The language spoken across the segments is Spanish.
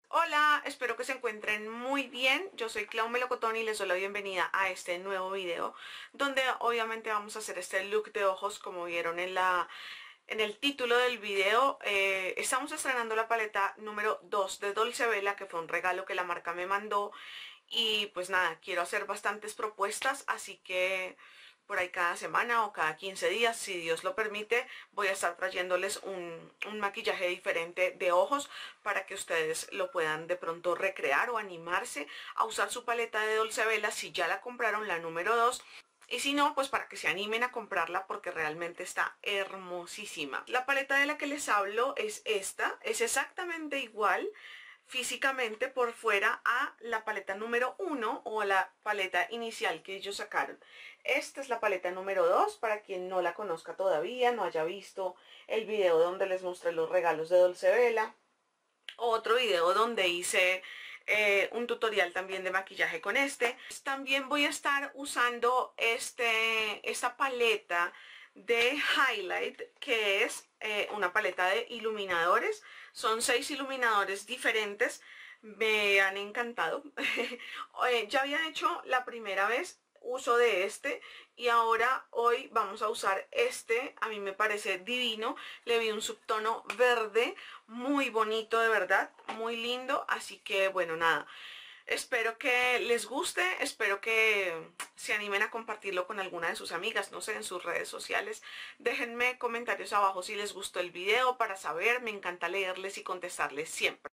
Hola, espero que se encuentren muy bien. Yo soy Clau Melocotón y les doy la bienvenida a este nuevo video donde obviamente vamos a hacer este look de ojos como vieron en el título del video. Estamos estrenando la paleta número 2 de Dolce Vela, que fue un regalo que la marca me mandó. Y pues nada, quiero hacer bastantes propuestas, así que por ahí cada semana o cada 15 días, si Dios lo permite, voy a estar trayéndoles un maquillaje diferente de ojos para que ustedes lo puedan de pronto recrear o animarse a usar su paleta de Dolce Vela si ya la compraron, la número 2. Y si no, pues para que se animen a comprarla porque realmente está hermosísima. La paleta de la que les hablo es esta, es exactamente igual físicamente por fuera a la paleta número 1 o la paleta inicial que ellos sacaron. Esta es la paleta número 2 para quien no la conozca todavía, no haya visto el video donde les mostré los regalos de Dolce Vela. Otro video donde hice un tutorial también de maquillaje con este. También voy a estar usando esta paleta de highlight, que es una paleta de iluminadores. Son 6 iluminadores diferentes. Me han encantado. Ya había hecho la primera vez uso de este y ahora hoy vamos a usar este. A mí me parece divino, le vi un subtono verde muy bonito, de verdad, muy lindo, así que bueno, nada, espero que les guste, espero que se animen a compartirlo con alguna de sus amigas, no sé, en sus redes sociales. Déjenme comentarios abajo si les gustó el video para saber, me encanta leerles y contestarles siempre.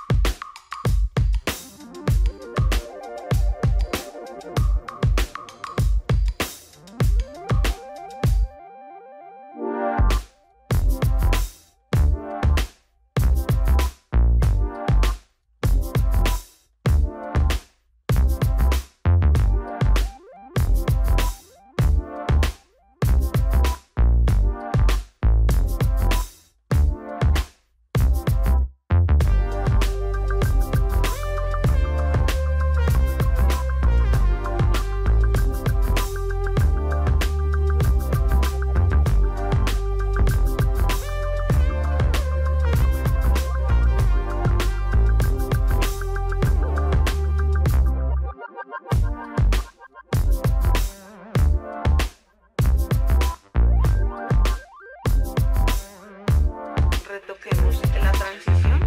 Retoquemos la transición.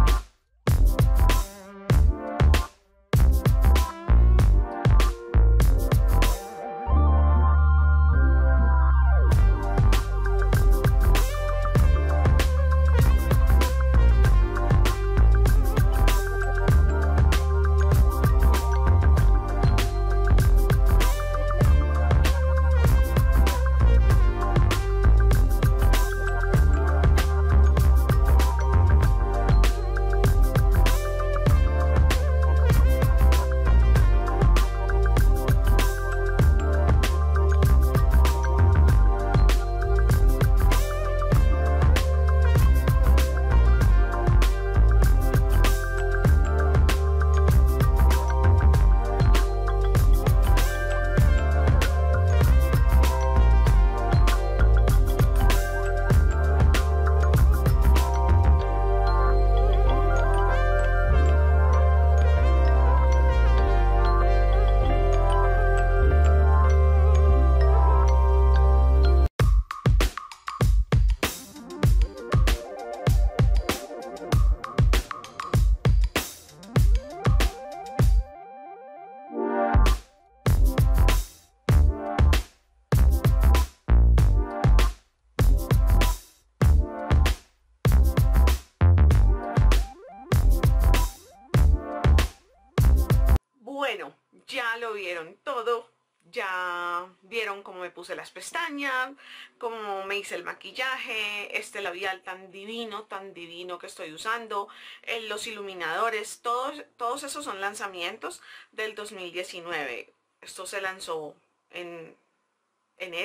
Bueno, ya lo vieron todo, ya vieron cómo me puse las pestañas, cómo me hice el maquillaje, este labial tan divino que estoy usando, los iluminadores, todos esos son lanzamientos del 2019. Esto se lanzó en enero,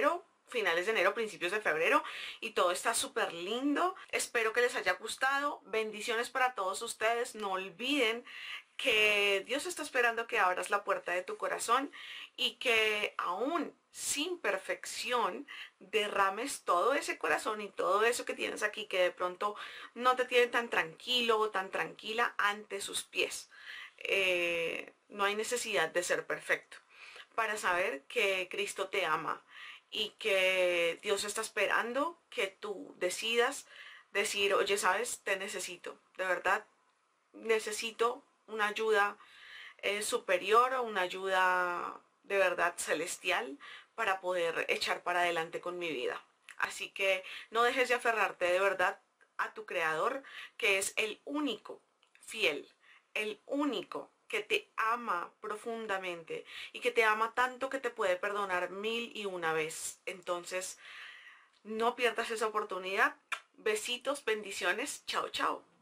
finales de enero, principios de febrero, y todo está súper lindo. Espero que les haya gustado. Bendiciones para todos ustedes. No olviden que Dios está esperando que abras la puerta de tu corazón y que aún sin perfección derrames todo ese corazón y todo eso que tienes aquí, que de pronto no te tiene tan tranquilo o tan tranquila, ante sus pies. No hay necesidad de ser perfecto para saber que Cristo te ama y que Dios está esperando que tú decidas decir, oye, sabes, te necesito, de verdad, necesito una ayuda superior o una ayuda de verdad celestial para poder echar para adelante con mi vida. Así que no dejes de aferrarte de verdad a tu Creador, que es el único fiel, el único que te ama profundamente y que te ama tanto que te puede perdonar 1001 vez. Entonces, no pierdas esa oportunidad. Besitos, bendiciones. Chao, chao.